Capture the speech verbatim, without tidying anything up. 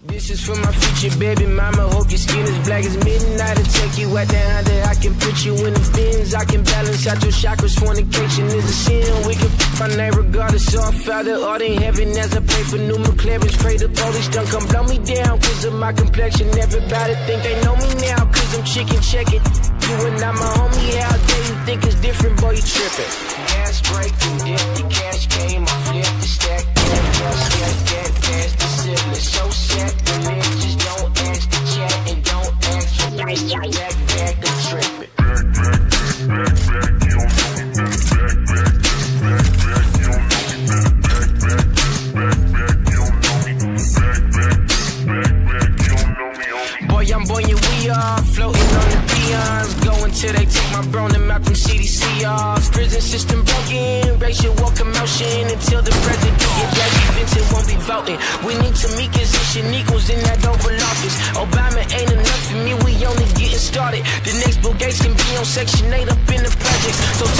This is for my future baby mama. Hope your skin is black as midnight. I'll take you at the Honda. I can put you in the bins. I can balance out your chakras. Fornication is a sin. We can f*** my name regardless. So I Father art in heaven as I pray for new McLarens. Pray the police don't come blow me down cause of my complexion. Everybody think they know me now cause I'm chicken checking. You and I'm my homie. How dare you think it's different? Boy, you tripping. Gas break and dip. The cash came. I flipped the stack. Gas, gas, gas, gas. The ceiling so set. The bitches don't ask the chat and don't ask for nice. Back, back, I'm tripping. Back, back, back, back. You don't know me better. Back, back, back, back. You don't know me better. Back, back, back, back. You don't know me. Back, back, back, back. You don't know me, homie. Boy, I'm boy, we are floating on the peons. Going till they take my bro and Malcolm C D C Rs. Prison system broken. Racial war commotion until the president get back. Vincent won't be voting. We need Tamika's and Shaniquas in that Oval Office. Obama ain't enough for me. We only getting started. The next Bill Gates can be on Section eight up in the projects. So